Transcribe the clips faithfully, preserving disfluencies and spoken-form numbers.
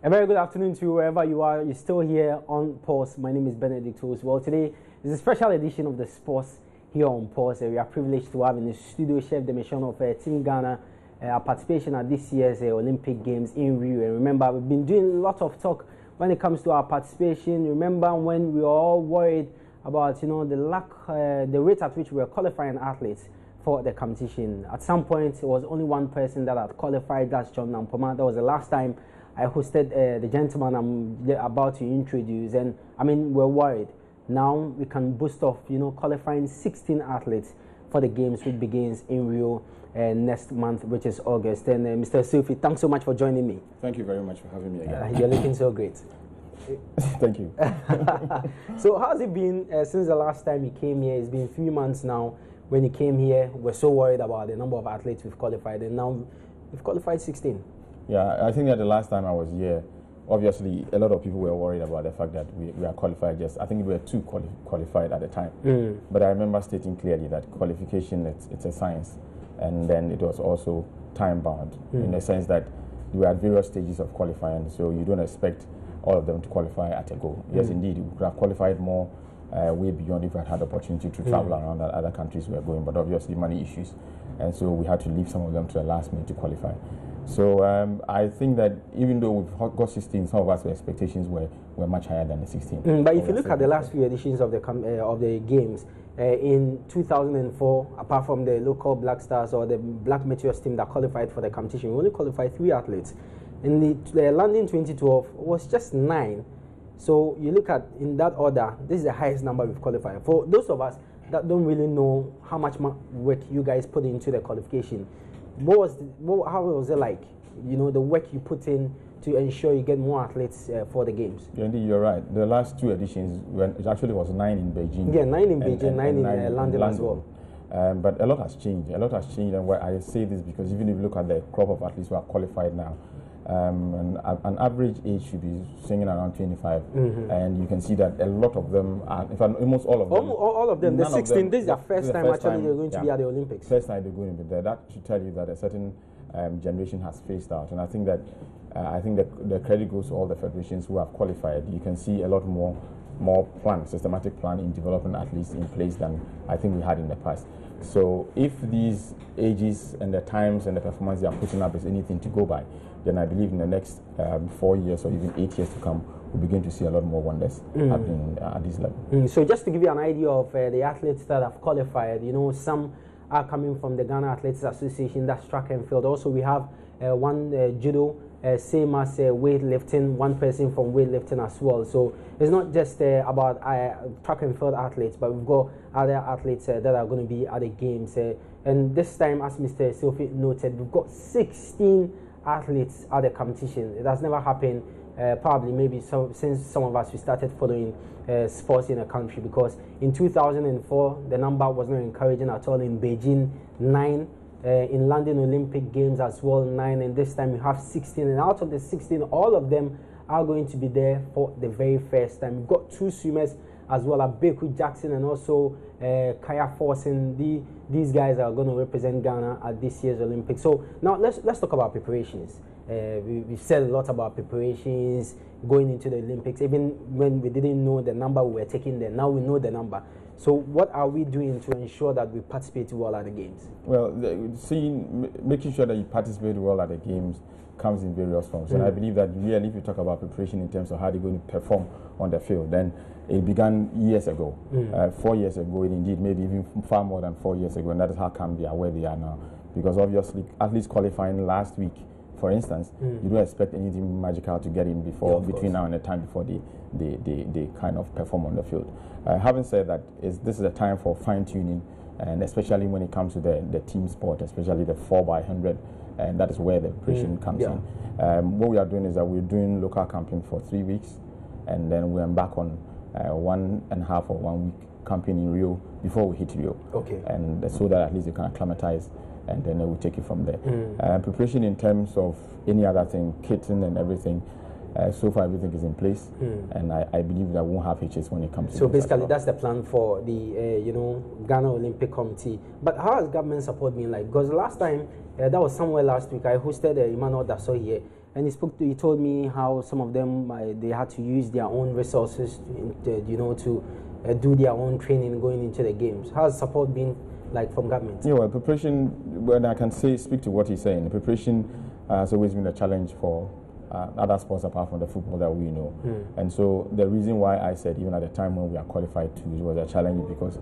A very good afternoon to you wherever you are. You're still here on Pulse. My name is Benedict Owusu. Well, today is a special edition of the Sports here on Pulse. Uh, we are privileged to have in the studio Chef de Mission of uh, Team Ghana, uh, our participation at this year's uh, Olympic Games in Rio. And remember, we've been doing a lot of talk when it comes to our participation. Remember when we were all worried about, you know, the lack, uh, the rate at which we were qualifying athletes for the competition. At some point, it was only one person that had qualified. That's John Nampoma. That was the last time I hosted uh, the gentleman I'm about to introduce, and I mean, we're worried. Now we can boost off, you know, qualifying sixteen athletes for the games, which begins in Rio uh, next month, which is August. And uh, Mister Sylvie, thanks so much for joining me. Thank you very much for having me again. Uh, you're looking so great. Thank you. So how's it been uh, since the last time you came here? It's been three months now. When you came here, we're so worried about the number of athletes we've qualified, and now we've qualified sixteen. Yeah, I think that the last time I was here, obviously a lot of people were worried about the fact that we, we are qualified. Just I think we were two quali qualified at the time. Mm. But I remember stating clearly that qualification, it's, it's a science, and then it was also time bound mm. in the sense that we were at various stages of qualifying, so you don't expect all of them to qualify at a go. Yes, mm. indeed, we could have qualified more uh, way beyond if we had had the opportunity to travel mm. around that other countries we were going, but obviously money issues, and so we had to leave some of them to the last minute to qualify. So um, I think that even though we've got sixteen, some of us expectations were, were much higher than the sixteen. Mm, but if you look at the last few editions of the uh, of the games, uh, in two thousand four, apart from the local Black Stars or the Black Meteors team that qualified for the competition, we only qualified three athletes. In the uh, London twenty twelve was just nine. So you look at in that order, this is the highest number we've qualified. For those of us that don't really know how much work you guys put into the qualification, What was the, what, how was it like? You know, the work you put in to ensure you get more athletes uh, for the games. Yeah, indeed, you're right. The last two editions, when it actually was nine in Beijing. Yeah, nine in Beijing, and, and, nine, and in, uh, in London, London as well. Um, but a lot has changed. A lot has changed, and why I say this because even if you look at the crop of athletes who are qualified now, um, and an average age should be swinging around twenty-five, mm-hmm. and you can see that a lot of them are, in fact, almost all of them. Almost all of them. The sixteen. Them, this is their first the time first actually time, they're going to yeah, be at the Olympics. First time they're going to be there. That should tell you that a certain um, generation has phased out, and I think that uh, I think that the credit goes to all the federations who have qualified. You can see a lot more more plan, systematic plan in developing athletes in place than I think we had in the past. So if these ages and the times and the performance they are putting up is anything to go by, then I believe in the next um, four years or even eight years to come, we'll begin to see a lot more wonders mm. happening uh, at this level. Mm. So just to give you an idea of uh, the athletes that have qualified, you know, some are coming from the Ghana Athletics Association, that's track and field. Also, we have uh, one uh, judo, uh, same as uh, weightlifting, one person from weightlifting as well. So it's not just uh, about uh, track and field athletes, but we've got other athletes uh, that are going to be at the games. Uh, and this time, as Mister Sylvie noted, we've got sixteen athletes at the competition. It has never happened, uh, probably maybe so, since some of us we started following uh, sports in the country, because in two thousand four the number was not encouraging at all. In Beijing, nine, uh, in London Olympic Games as well, nine, and this time we have sixteen, and out of the sixteen, all of them are going to be there for the very first time. We've got two swimmers as well, Abeku Jackson and also uh, Kaya Forsen. The, these guys are going to represent Ghana at this year's Olympics. So now let's let's talk about preparations. Uh, we, we've said a lot about preparations going into the Olympics, even when we didn't know the number we were taking there. Now we know the number. So what are we doing to ensure that we participate well at the games? Well, the, seeing, making sure that you participate well at the games comes in various forms. Mm. And I believe that really, if you talk about preparation in terms of how they're going to perform on the field, then it began years ago, mm. uh, four years ago, and indeed maybe even far more than four years ago, and that is how come they are where they are now. Because obviously, athletes qualifying last week, for instance, mm. you don't expect anything magical to get in before, yeah, between course. now and the time before they, they, they, they kind of perform on the field. Uh, having said that, is this is a time for fine-tuning, and especially when it comes to the, the team sport, especially the four by one hundred, and that is where the preparation mm. comes yeah. in. Um, what we are doing is that we're doing local camping for three weeks, and then we embark on uh, one and a half or one week camping in Rio before we hit Rio. Okay. And so that at least you can acclimatize, and then we'll take it from there. Mm. Uh, preparation in terms of any other thing, kitting and everything, uh, so far everything is in place, mm. and I, I believe that we won't have hitches when it comes to so basically well. That's the plan for the uh, you know Ghana Olympic Committee. But how has government support been like? Because last time, uh, that was somewhere last week, I hosted uh, Emmanuel Dasso here, and he spoke. To, he told me how some of them uh, they had to use their own resources, to, to, you know, to uh, do their own training going into the games. How's support been like from government? Yeah, well, preparation. When I can say speak to what he's saying, the preparation uh, has always been a challenge for uh, other sports apart from the football that we know. Mm. And so the reason why I said even at the time when we are qualified to, it was a challenge because.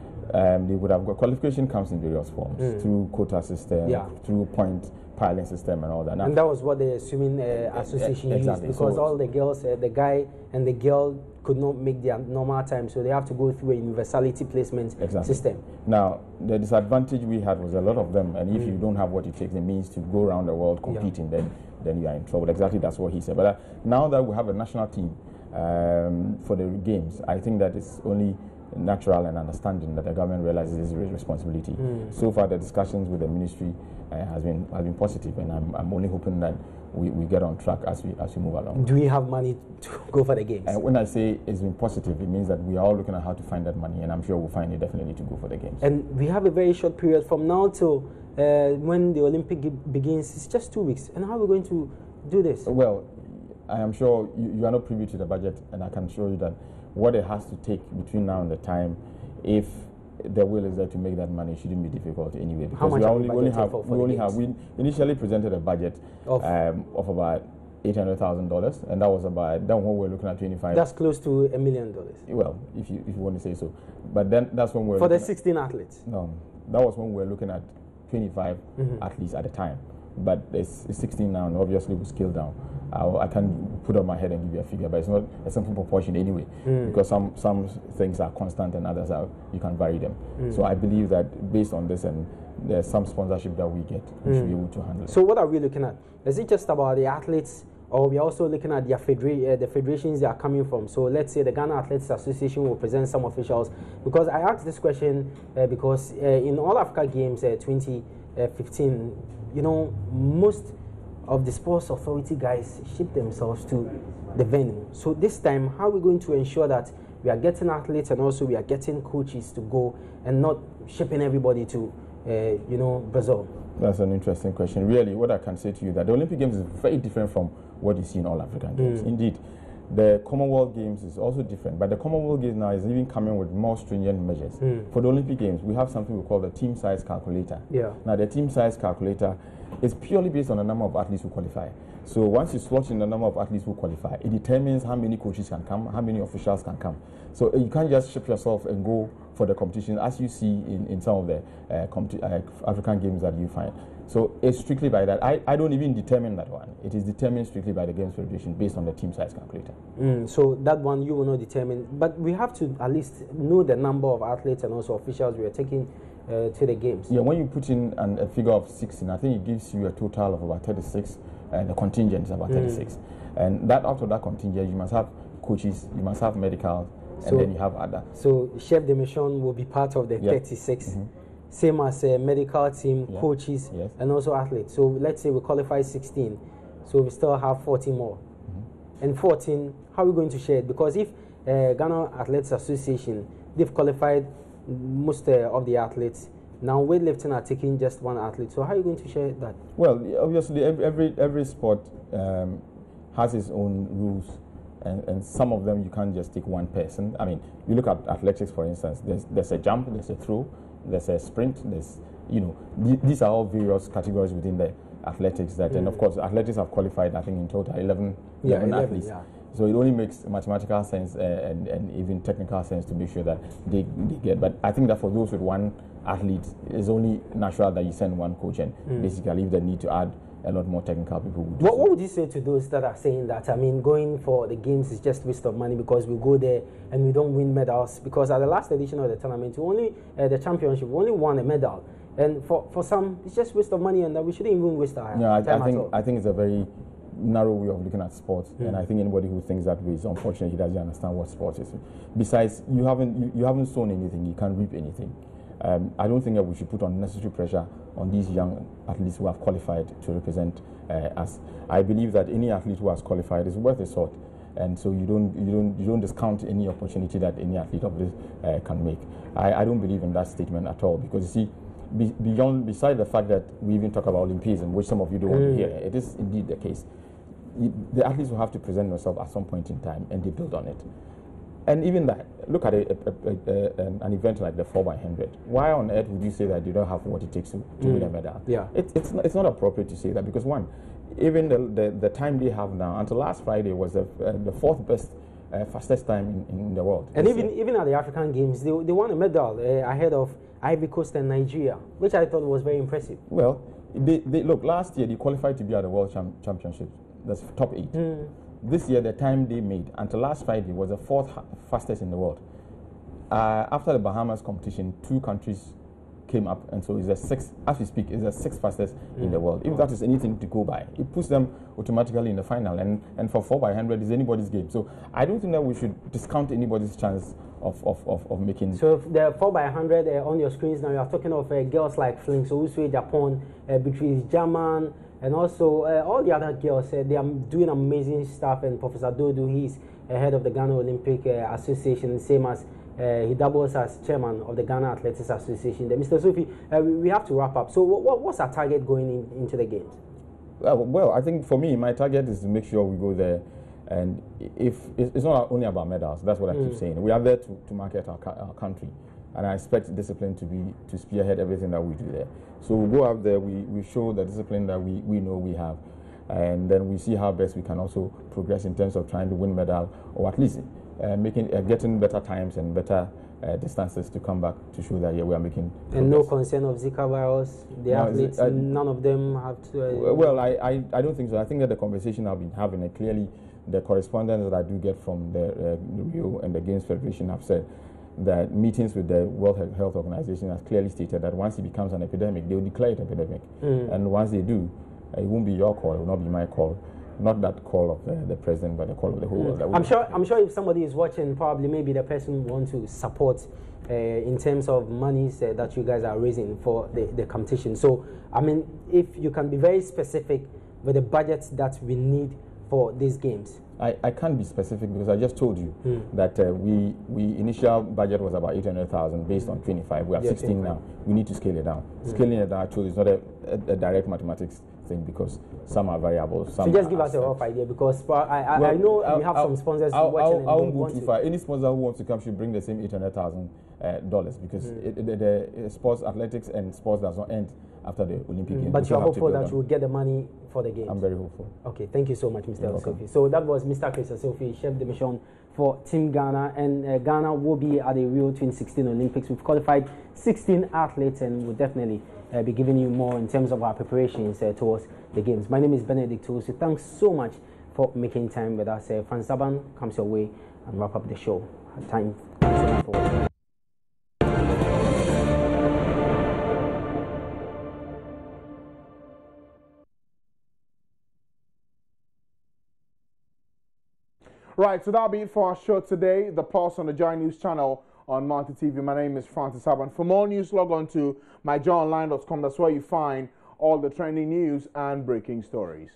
Um, they would have got qualification comes in various forms mm. through quota system, yeah. through point piling system, and all that. Now, and that was what the swimming uh, association uh, exactly. used because so all the girls, uh, the guy and the girl could not make their normal time, so they have to go through a universality placement exactly. system. Now, the disadvantage we had was a lot of them, and if mm. you don't have what it takes, it means to go around the world competing, yeah. then then you are in trouble. Exactly, that's what he said. But uh, now that we have a national team um, for the games, I think that it's only natural and understanding that the government realizes this responsibility. Mm. So far, the discussions with the ministry uh, has been has been positive, and I'm I'm only hoping that we, we get on track as we as we move along. Do we have money to go for the games? And when I say it's been positive, it means that we are all looking at how to find that money, and I'm sure we'll find it definitely to go for the games. And we have a very short period from now till uh, when the Olympic begins. It's just two weeks, and how are we going to do this? Well, I am sure you, you are not privy to the budget, and I can show you that what it has to take between now and the time, if the will is there to make that money, shouldn't be difficult anyway. Because How much we only, we only have for, for we only have we initially presented a budget of, um, of about eight hundred thousand dollars, and that was about then when we we're looking at twenty five. That's close to a million dollars. Well, if you if you want to say so, but then that's when we're for the sixteen athletes. No, that was when we were looking at twenty five mm-hmm. athletes at the time. But it's, it's sixteen now, and obviously we scale down. I, I can put on my head and give you a figure, but it's not a simple proportion anyway, mm. because some some things are constant and others are you can vary them. Mm. So I believe that based on this and there's some sponsorship that we get, we mm. should be able to handle it. So what are we looking at? Is it just about the athletes, or we're also looking at their federa- uh, the federations they are coming from? So let's say the Ghana Athletics Association will present some officials, because I asked this question uh, because uh, in All Africa Games uh, twenty fifteen, you know, most of the sports authority guys ship themselves to the venue. So this time, how are we going to ensure that we are getting athletes and also we are getting coaches to go and not shipping everybody to, uh, you know, Brazil? That's an interesting question. Really, what I can say to you that the Olympic Games is very different from what you see in all African Games. Mm. Indeed, the Commonwealth Games is also different, but the Commonwealth Games now is even coming with more stringent measures. Mm. For the Olympic Games, we have something we call the team size calculator. Yeah. Now, the team size calculator is purely based on the number of athletes who qualify. So once you slot in the number of athletes who qualify, it determines how many coaches can come, how many officials can come. So uh, you can't just ship yourself and go for the competition as you see in, in some of the uh, uh, African Games that you find. So it's strictly by that. I, I don't even determine that one. It is determined strictly by the Games Federation based on the team size calculator. Mm, so that one you will not determine. But we have to at least know the number of athletes and also officials we are taking uh, to the games. Yeah, when you put in an, a figure of sixteen, I think it gives you a total of about thirty-six, and the contingent is about mm. thirty-six. And that after that contingent, you must have coaches, you must have medicals, so, and then you have other. So chef de mission will be part of the yep. thirty-six. Mm-hmm. Same as a medical team, yeah. coaches, yes. and also athletes. So let's say we qualify sixteen, so we still have fourteen more. Mm-hmm. And fourteen, how are we going to share it? Because if uh, Ghana Athletics Association, they've qualified most uh, of the athletes, now weightlifting are taking just one athlete. So how are you going to share that? Well, obviously every every, every sport um, has its own rules. And, and some of them you can't just take one person. I mean, you look at athletics, for instance, there's, there's a jump, there's a throw, there's a sprint, there's, you know, th these are all various categories within the athletics that, mm. and of course, athletics have qualified, I think, in total eleven, yeah, eleven, eleven athletes. Yeah. So it only makes mathematical sense uh, and, and even technical sense to make sure that they, they get. But I think that for those with one athlete, it's only natural that you send one coach and mm. basically if they need to add a lot more technical people. Would what, what would you say to those that are saying that, I mean, going for the games is just waste of money because we go there and we don't win medals? Because at the last edition of the tournament, we only, uh, the championship, we only won a medal. And for, for some, it's just waste of money and that we shouldn't even waste our yeah, time I, I think, at all. I think it's a very narrow way of looking at sports, mm. and I think anybody who thinks that way is unfortunate. He doesn't understand what sports is. Besides, you haven't, you, you haven't sown anything, you can't reap anything. Um, I don't think that we should put unnecessary pressure on these young athletes who have qualified to represent uh, us. I believe that any athlete who has qualified is worth a shot, and so you don't you don't you don't discount any opportunity that any athlete of this uh, can make. I, I don't believe in that statement at all, because you see, be, beyond beside the fact that we even talk about Olympism, which some of you don't mm. want to hear, it is indeed the case. the athletes will have to present themselves at some point in time, and they build on it. And even that, look at a, a, a, a, an event like the four by one hundred. Why on earth would you say that you don't have what it takes to, to mm. win a medal? Yeah. It, it's, not, it's not appropriate to say that because, one, even the, the, the time they have now, until last Friday, was the, uh, the fourth best, uh, fastest time in, in the world. And even, even at the African Games, they, they won a medal uh, ahead of Ivory Coast and Nigeria, which I thought was very impressive. Well, they, they, look, last year they qualified to be at the World Cham Championship. That's top eight. Mm. This year, the time they made until last Friday was the fourth fastest in the world. Uh, after the Bahamas competition, two countries came up, and so it's the sixth, as we speak, it's the sixth fastest mm. in the world. If that is anything to go by, it puts them automatically in the final. And, and for four by one hundred, is anybody's game. So I don't think that we should discount anybody's chance of, of, of, of making. So the four by one hundred uh, on your screens now, you are talking of uh, girls like Flink Souswe, Japan, uh, Beatrice German. And also, uh, all the other girls, uh, they are doing amazing stuff. And Professor Dodo, he's uh, head of the Ghana Olympic uh, Association, same as uh, he doubles as chairman of the Ghana Athletics Association. Then, Mister Sophie, uh, we, we have to wrap up. So, what, what's our target going in, into the games? Uh, well, I think for me, my target is to make sure we go there. And if it's not only about medals, that's what I mm. keep saying. We are there to, to market our, our country. And I expect discipline to be to spearhead everything that we do there. So we go out there, we, we show the discipline that we, we know we have, and then we see how best we can also progress in terms of trying to win medal, or at least uh, making uh, getting better times and better uh, distances to come back to show that yeah, we are making progress. And no concern of Zika virus. The no, athletes, uh, none of them have to. Uh, well, I, I I don't think so. I think that the conversation I've been having, and clearly the correspondence that I do get from the, uh, the Rio and the Games Federation have said that meetings with the World Health Organization has clearly stated that once it becomes an epidemic, they will declare it epidemic. Mm. And once they do, uh, it won't be your call, it will not be my call. Not that call of the, the president, but the call of the whole mm. world. That I'm sure, I'm sure if somebody is watching, probably maybe the person wants to support uh, in terms of monies uh, that you guys are raising for the, the competition. So, I mean, if you can be very specific with the budgets that we need for these games. I, I can't be specific because I just told you mm. that uh, we we initial budget was about eight hundred thousand based on twenty-five. We have yeah, sixteen now. We need to scale it down. Mm. Scaling it down actually is not a, a, a direct mathematics thing because some are variable. Some so just give us a rough idea because I I, well, I know I'll, we have I'll, some sponsors I'll, watching. I won't go too far. Any sponsor who wants to come should bring the same eight hundred thousand uh, dollars because mm. it, it, the, the sports athletics and sports does not end after the Olympic mm. Games. But you're hopeful that you will get the money for the games. I'm very hopeful. Okay, thank you so much, Mister Sophie. So that was Mister Chris Sophie, chef de mission for Team Ghana, and uh, Ghana will be at the Rio twenty sixteen Olympics. We've qualified sixteen athletes, and we'll definitely uh, be giving you more in terms of our preparations uh, towards the games. My name is Benedict Owusu. Thanks so much for making time with us. Uh, Franz Saban comes your way and wrap up the show. Time for watching. Right, so that'll be it for our show today. The Pulse on the Joy News channel on Multi T V. My name is Francis Saban. For more news, log on to my joy online dot com. That's where you find all the trending news and breaking stories.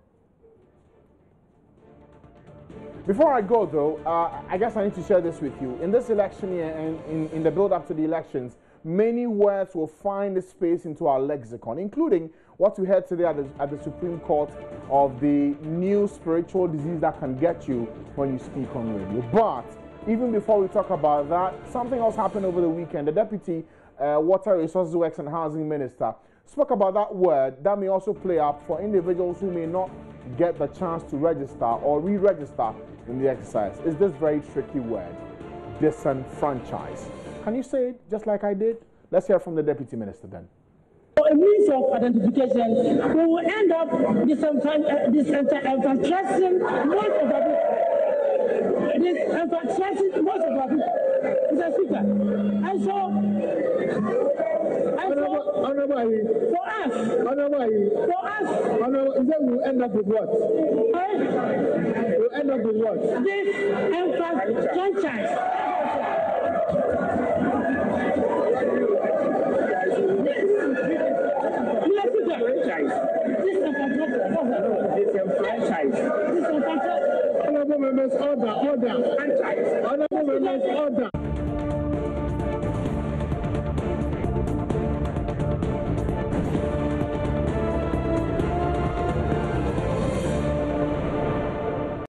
Before I go, though, uh, I guess I need to share this with you. In this election year and in, in the build-up to the elections, many words will find a space into our lexicon, including what we heard today at the, at the Supreme Court of the new spiritual disease that can get you when you speak on radio. But even before we talk about that, something else happened over the weekend. The Deputy uh, Water Resources, Works and Housing Minister spoke about that word that may also play up for individuals who may not get the chance to register or re-register in the exercise. Is this very tricky word, disenfranchise? Can you say it just like I did? Let's hear from the Deputy Minister then. A means of identification, we will end up disenfranchising most of our people. Disenfranchising most of our people. Mister Speaker. And so, and so for us, for us, then we'll end up with what? We'll end up with what? Disenfranchise. Honorable members, order, order, franchise. Honorable members, order.